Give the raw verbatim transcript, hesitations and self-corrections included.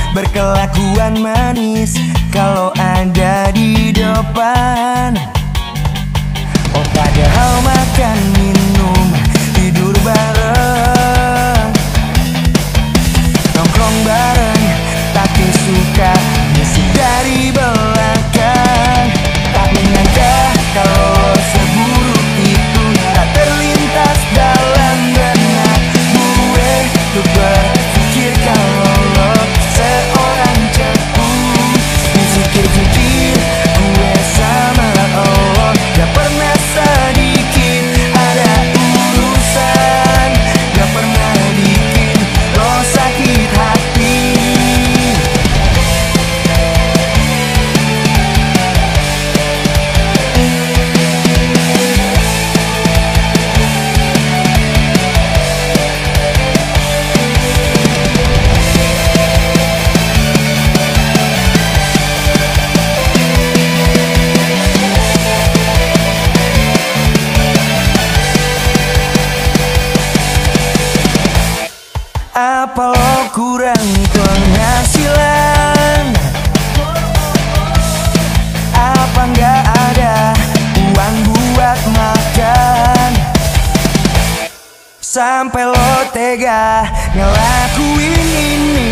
berkelakuan manis kalau ada di depan. Oh, padahal makan, minum, tidur bareng, nongkrong bareng, tapi suka musik dari belakang. Tak menyangka kalau seburuk itu tak terlintas dalam benak gue untuk berpikir kalau lo seorang cepu. Dipikir-pikir gue sama lo gak pernah sedikit ada urusan, gak pernah bikin lo sakit hati. Apa lo kurang penghasilan? Apa nggak ada uang buat makan? Sampai lo tega ngelakuin ini.